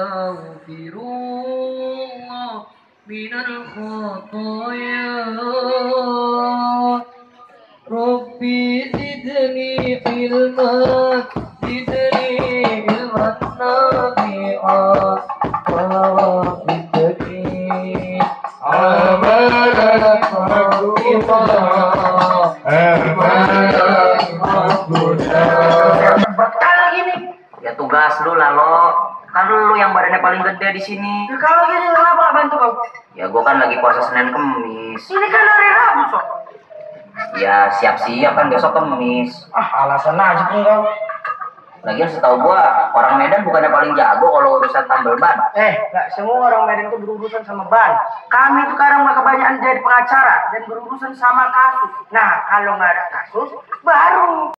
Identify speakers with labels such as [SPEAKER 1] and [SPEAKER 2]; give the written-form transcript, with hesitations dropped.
[SPEAKER 1] astaghfirullah minal khotoya Rabbi zidni ilman nafi'a wa zidni amalan
[SPEAKER 2] Ya tugas lu lah lo. Kan lu yang badannya paling gede di sini.
[SPEAKER 3] Ya, kalau gini kenapa gak bantu kau?
[SPEAKER 2] Ya gua kan lagi puasa Senin Kemis.
[SPEAKER 3] Ini kan hari Rabu, Sob.
[SPEAKER 2] Ya siap-siap kan besok Kemis.
[SPEAKER 3] Alasan aja pun kau.
[SPEAKER 2] Lagian setahu gua orang Medan bukannya paling jago kalau urusan tambal ban.
[SPEAKER 3] Gak semua orang Medan itu berurusan sama ban. Kami itu sekarang kebanyakan jadi pengacara dan berurusan sama kasus. Nah, kalau nggak ada kasus, baru